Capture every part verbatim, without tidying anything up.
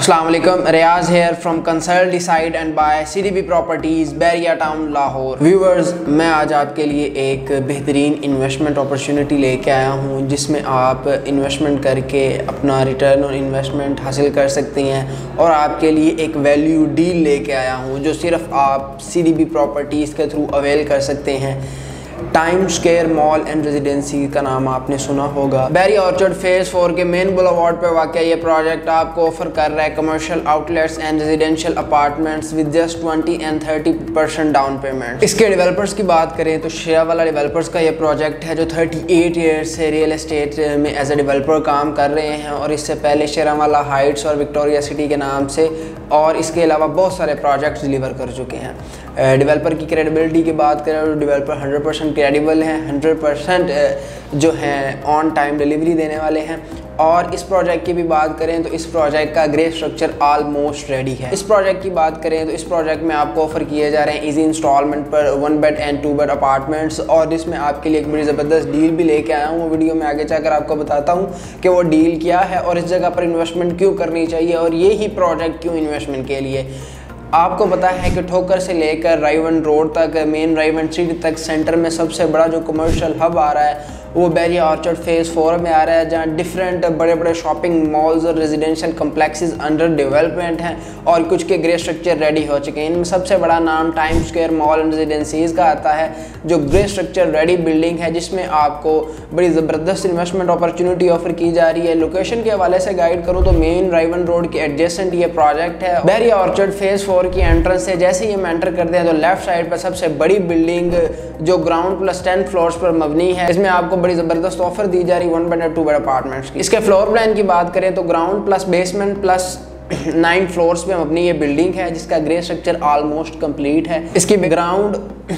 अस्सलाम वालेकुम, Riaz here from consult decide and by CDB Properties Bahria Town Lahore. Viewers, मैं आज आपके लिए एक बेहतरीन इन्वेस्टमेंट अपॉर्चुनिटी लेके आया हूँ जिसमें आप इन्वेस्टमेंट करके अपना रिटर्न ऑन इन्वेस्टमेंट हासिल कर सकते हैं और आपके लिए एक वैल्यू डील लेके आया हूँ जो सिर्फ आप सीडीबी प्रॉपर्टीज़ के थ्रू अवेल कर सकते हैं। Time Square Mall and Residency का नाम आपने सुना होगा। बैरिया ऑर्चर्ड फेज फोर के मेन बुलेवार्ड पे वाक़ ये प्रोजेक्ट आपको ऑफर कर रहा है commercial outlets and residential apartments with just twenty and thirty percent down payment. इसके डेवलपर्स की बात करें तो शेरा वाला डेवलपर्स का ये प्रोजेक्ट है जो थर्टी एट ईयर्स से रियल एस्टेट में एज ए डेवलपर काम कर रहे हैं और इससे पहले शेरा वाला हाइट्स और विक्टोरिया सिटी के नाम से और इसके अलावा बहुत सारे प्रोजेक्ट्स डिलीवर कर चुके हैं। डेवलपर की क्रेडिबिलिटी की बात करें तो डेवलपर हंड्रेड परसेंट क्रेडिबल हैं, हंड्रेड परसेंट जो हैं ऑन टाइम डिलीवरी देने वाले हैं। और इस प्रोजेक्ट की भी बात करें तो इस प्रोजेक्ट का ग्रे स्ट्रक्चर ऑलमोस्ट रेडी है। इस प्रोजेक्ट की बात करें तो इस प्रोजेक्ट में आपको ऑफर किए जा रहे हैं इजी इंस्टॉलमेंट पर one bed and two bed apartments और इसमें आपके लिए एक बड़ी ज़बरदस्त डील भी लेके आया हूँ। वो वीडियो में आगे जाकर आपको बताता हूँ कि वो डील क्या है और इस जगह पर इन्वेस्टमेंट क्यों करनी चाहिए और ये ही प्रोजेक्ट क्यों इन्वेस्टमेंट के लिए। आपको पता है कि ठोकर से लेकर रायवन रोड तक, मेन रायवन सिटी तक सेंटर में सबसे बड़ा जो कमर्शियल हब आ रहा है वो बैरिया ऑर्चर्ड फेज़ फोर में आ रहा है, जहाँ डिफरेंट बड़े बड़े शॉपिंग मॉल्स और रेजिडेंशियल कम्प्लेक्सेस अंडर डेवलपमेंट हैं और कुछ के ग्रे स्ट्रक्चर रेडी हो चुके हैं। इनमें सबसे बड़ा नाम Time Square Mall and Residencies का आता है जो ग्रे स्ट्रक्चर रेडी बिल्डिंग है जिसमें आपको बड़ी ज़बरदस्त इन्वेस्टमेंट अपॉर्चुनिटी ऑफर की जा रही है। लोकेशन के हवाले से गाइड करूँ तो मेन रायवन रोड के एडजेसेंट ये प्रोजेक्ट है। बैरिया ऑर्चर्ड फेज़ फोर की एंट्रेंस से जैसे ही हम एंटर करते हैं तो लेफ्ट साइड पर सबसे बड़ी बिल्डिंग जो ग्राउंड प्लस टेन फ्लोर्स पर मबनी है, इसमें आपको बड़ी ज़बरदस्त ऑफर दी जा रही वन बेड और टू बेड अपार्टमेंट्स की। इसके फ्लोर प्लान की बात करें तो ground plus basement plus nine floors पे अपनी ये बिल्डिंग है जिसका ग्रे स्ट्रक्चर ऑलमोस्ट कंप्लीट है। इसकी ग्राउंड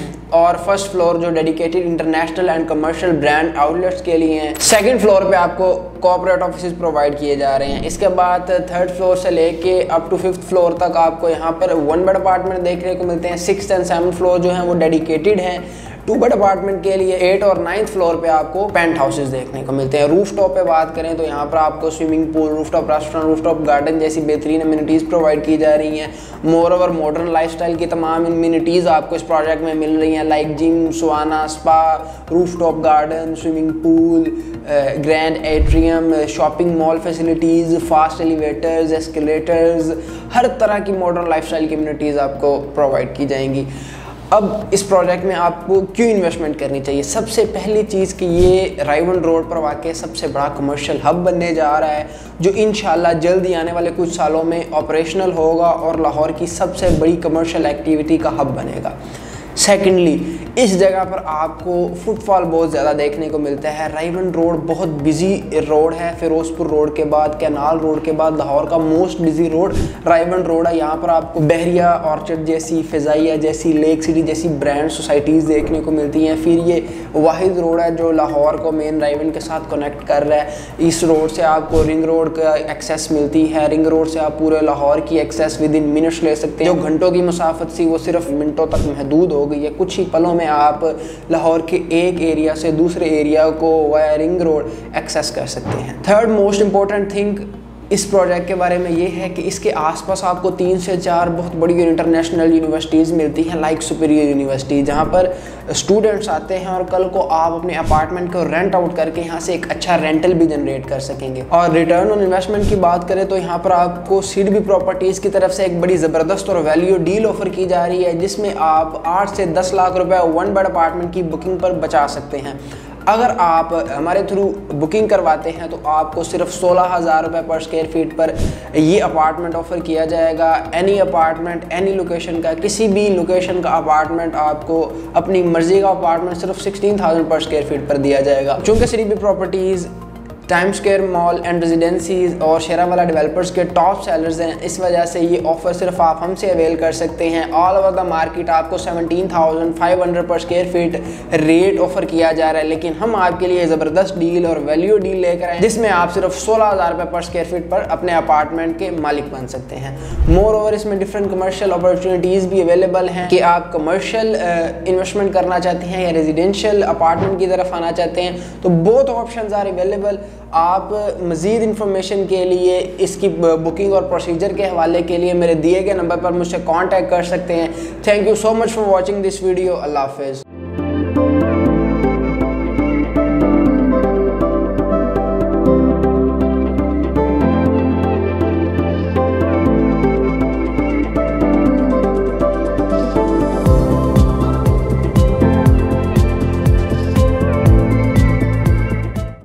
और फर्स्ट फ्लोर जो dedicated international and commercial brand outlets के लिए हैं। सेकंड फ्लोर पे आपको कॉर्पोरेट ऑफिस प्रोवाइड किए जा रहे हैं। इसके बाद थर्ड फ्लोर से लेके अप टू फिफ्थ फ्लोर तक आपको यहाँ पर वन बेड अपार्टमेंट देखने को मिलते हैं। सिक्स्थ एंड सेवन्थ फ्लोर जो है वो डेडिकेटेड हैं टू बेड अपार्टमेंट के लिए। एट और नाइन्थ फ्लोर पे आपको पेंट हाउसेज देखने को मिलते हैं। रूफ टॉप पे बात करें तो यहाँ पर आपको swimming pool, roof top restaurant, roof top garden जैसी बेहतरीन अम्यूनिटीज़ प्रोवाइड की जा रही हैं। मोर ओवर मॉडर्न लाइफस्टाइल की तमाम अम्यूनिटीज़ आपको इस प्रोजेक्ट में मिल रही हैं like gym, sauna, spa, roof top garden, swimming pool, grand atrium, shopping mall facilities, fast elevators, escalators, हर तरह की मॉडर्न लाइफस्टाइल की अम्यूनिटीज़ आपको प्रोवाइड की जाएंगी। अब इस प्रोजेक्ट में आपको क्यों इन्वेस्टमेंट करनी चाहिए? सबसे पहली चीज़ कि ये रायवन रोड पर वाक़ सबसे बड़ा कमर्शियल हब बनने जा रहा है जो इंशाल्लाह जल्दी आने वाले कुछ सालों में ऑपरेशनल होगा और लाहौर की सबसे बड़ी कमर्शियल एक्टिविटी का हब बनेगा। सेकेंडली, इस जगह पर आपको फुटफॉल बहुत ज़्यादा देखने को मिलता है। रायवन रोड बहुत बिजी रोड है, फिरोजपुर रोड के बाद, कैनाल रोड के बाद लाहौर का most busy road Raiwind road है। यहाँ पर आपको बैरिया ऑर्चर्ड जैसी, फ़िज़ाइया जैसी, लेक सिटी जैसी ब्रांड सोसाइटीज़ देखने को मिलती हैं। फिर ये वाहिद रोड है जो लाहौर को मेन रायवन के साथ कनेक्ट कर रहा है। इस रोड से आपको रिंग रोड का एक्सेस मिलती है। रिंग रोड से आप पूरे लाहौर की एक्सेस विद इन मिनट्स ले सकते हैं। जो घंटों की मुसाफत थी वो सिर्फ मिनटों तक महदूद हो गई है। कुछ ही पलों में आप लाहौर के एक एरिया से दूसरे एरिया को वाया रिंग रोड एक्सेस कर सकते हैं। थर्ड मोस्ट इंपॉर्टेंट थिंग इस प्रोजेक्ट के बारे में ये है कि इसके आसपास आपको तीन से चार बहुत बड़ी इंटरनेशनल यूनिवर्सिटीज़ मिलती हैं लाइक सुपीरियर यूनिवर्सिटी, जहाँ पर स्टूडेंट्स आते हैं और कल को आप अपने अपार्टमेंट को रेंट आउट करके यहाँ से एक अच्छा रेंटल भी जनरेट कर सकेंगे। और रिटर्न ऑन इन्वेस्टमेंट की बात करें तो यहाँ पर आपको सीडीबी प्रॉपर्टीज़ की तरफ से एक बड़ी ज़बरदस्त और वैल्यू डील ऑफर की जा रही है जिसमें आप आठ से दस लाख रुपये वन बेड अपार्टमेंट की बुकिंग पर बचा सकते हैं। अगर आप हमारे थ्रू बुकिंग करवाते हैं तो आपको सिर्फ सोलह हज़ार रुपये पर स्क्वायर फीट पर ये अपार्टमेंट ऑफर किया जाएगा। एनी अपार्टमेंट, एनी लोकेशन का, किसी भी लोकेशन का अपार्टमेंट आपको अपनी मर्जी का अपार्टमेंट सिर्फ sixteen thousand per square feet पर दिया जाएगा। चूँकि CDB Properties Time Square Mall and Residencies और शेरा वाला डेवलपर्स के टॉप सेलर्स हैं, इस वजह से ये ऑफर सिर्फ आप हमसे अवेल कर सकते हैं। ऑल ओवर द मार्केट आपको seventeen thousand five hundred per square feet rate offer किया जा रहा है, लेकिन हम आपके लिए ज़बरदस्त डील और वैल्यू डील लेकर आए जिसमें आप सिर्फ सोलह हज़ार रुपये पर स्क्वायर फीट पर अपने अपार्टमेंट के मालिक बन सकते हैं। मोर ओवर इसमें डिफरेंट कमर्शियल अपॉर्चुनिटीज़ भी अवेलेबल हैं कि आप कमर्शियल इन्वेस्टमेंट करना चाहते हैं या रेजिडेंशियल अपार्टमेंट की तरफ आना चाहते हैं तो बोथ ऑप्शंस आर अवेलेबल। आप मज़ीद इन्फॉर्मेशन के लिए इसकी बुकिंग और प्रोसीजर के हवाले के लिए मेरे दिए गए नंबर पर मुझसे कांटेक्ट कर सकते हैं। Thank you so much for watching this video. अल्लाह हाफ़िज़।